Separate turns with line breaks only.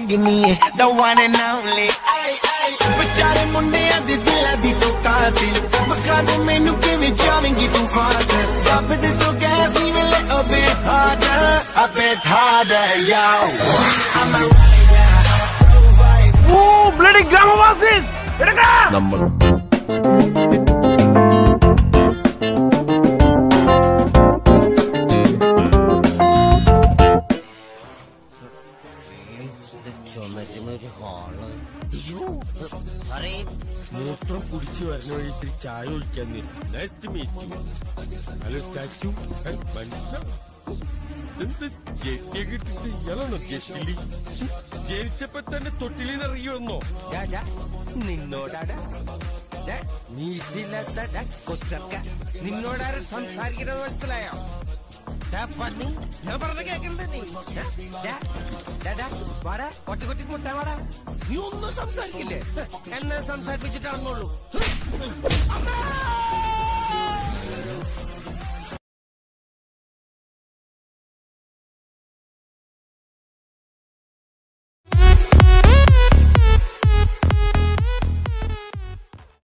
Agni, the one and only. Bechare munde adi dila di to katil. Makade menu ke me jawengi tu father. Sab de to gas even a bit harder, yo. I'm a rider.
Oh, bloody Gramawasis! Number.
മൂത്രം കുടിച്ചു വരുന്ന വഴി ഇത്തിരി ചായ ഒഴിക്കാൻ nice to meet you. Hello statue ജെട്ടിയൊക്കെ ഇട്ടിട്ട് ഇയാളാണോ ജെട്ടിലി? ജനിച്ചപ്പോ തന്നെ തൊട്ടിലിന്ന് ഇറങ്ങിവന്നോ?
നിന്നോടാണ് നിന്നോടാരും സംസാരിക്കുന്നത് മനസ്സിലായോ? ഞാൻ പറഞ്ഞ കേക്കണ്ട നീ വാടാ കൊട്ടി കൊട്ടി മുട്ടാ വാടാ. നീ ഒന്നും സംസാരിക്കില്ലേ? എന്നെ സംസാരിപ്പിച്ചിട്ടാണെന്നുള്ളൂ. അമ്മേ